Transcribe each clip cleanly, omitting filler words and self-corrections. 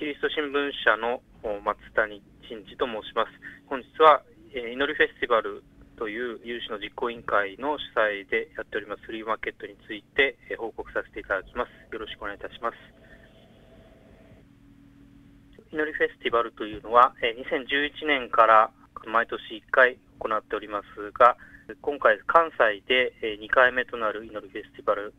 キリスト新聞社の松谷真嗣と申します。本日は祈りフェスティバルという有志の実行委員会の主催でやっておりますフリーマーケットについて報告させていただきます。よろしくお願いいたします。祈りフェスティバルというのは2011年から毎年1回行っておりますが、今回関西で2回目となる祈りフェスティバル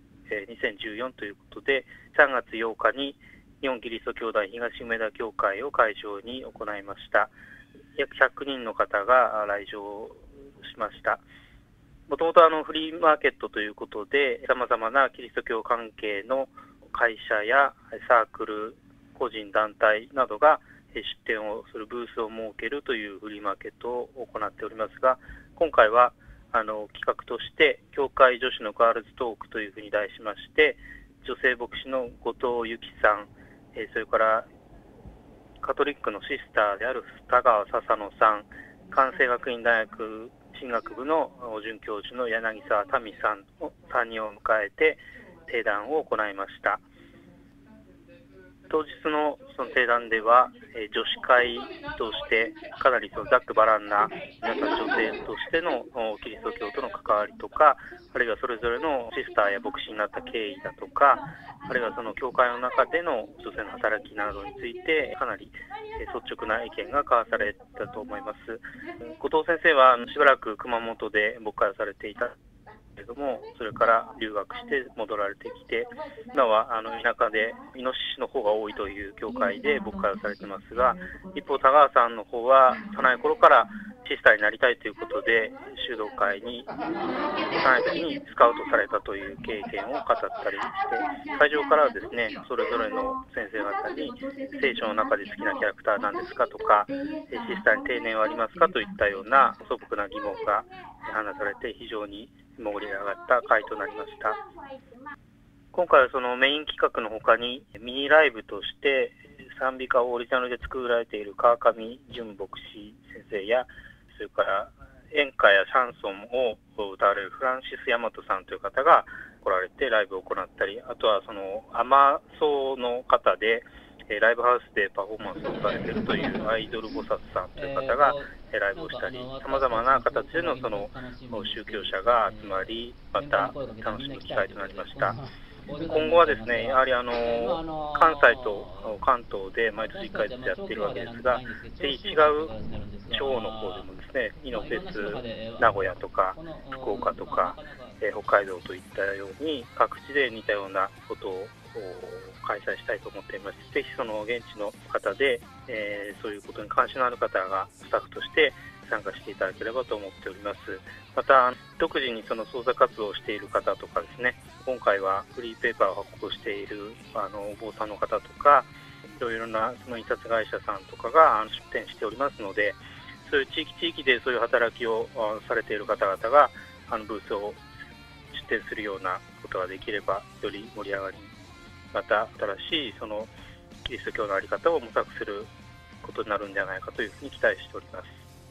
2014ということで、3月8日に日本キリスト教団東梅田教会を会場に行いました。約100人の方が来場しました。もともとフリーマーケットということで、さまざまなキリスト教関係の会社やサークル、個人団体などが出店をするブースを設けるというフリーマーケットを行っておりますが、今回は企画として教会女子のガールズトークというふうに題しまして、女性牧師の後藤由紀さん、それからカトリックのシスターである田川笹野さん、関西学院大学神学部の准教授の柳沢民さんを3人を迎えて定談を行いました。当日のその定談では、女子会としてかなりざっくばらんな皆さん女性としてのキリスト教との関わりとか、あるいはそれぞれのシスターや牧師になった経緯だとか、あるいはその教会の中での女性の働きなどについてかなり率直な意見が交わされたと思います。後藤先生はしばらく熊本で牧会をされていたけれども、それから留学して戻られてきて、今は田舎でイノシシの方が多いという教会で牧会をされてますが、一方田川さんの方は幼い頃からシスターになりたいということで修道会に幼い時にスカウトされたという経験を語ったりして、会場からはですね、それぞれの先生方に聖書の中で好きなキャラクターなんですかとか、シスターに定年はありますかといったような素朴な疑問が話されて、非常に盛り上がった会となりました。今回はそのメイン企画の他にミニライブとして賛美歌をオリジナルで作られている川上淳牧師先生や、それから演歌やシャンソンを歌われるフランシス・ヤマトさんという方が来られてライブを行ったり、あとはそのアマソの方でライブハウスでパフォーマンスをされているというアイドル菩薩さんという方がライブをしたり、さまざまな形でのその宗教者が集まり、また楽しむ機会となりました。今後はですね、やはり関西と関東で毎年1回ずつやっているわけですが、ぜひ違う地方の方でもですね、イノフェス名古屋とか福岡とか北海道といったように各地で似たようなことを開催したいと思っています。ぜひその現地の方で、そういうことに関心のある方がスタッフとして参加していただければと思っております。また独自にその創作活動をしている方とかですね、今回はフリーペーパーを発行しているお坊さんの方とか、いろいろなその印刷会社さんとかが出展しておりますので、そういう地域でそういう働きをされている方々がブースを出展するようなことができればより盛り上がり、また新しいそのキリスト教の在り方を模索することになるんじゃないかというふうに期待しております。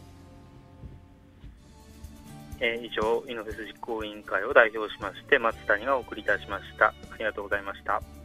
以上、イノフェス実行委員会を代表しまして松谷がお送りいたしました。ありがとうございました。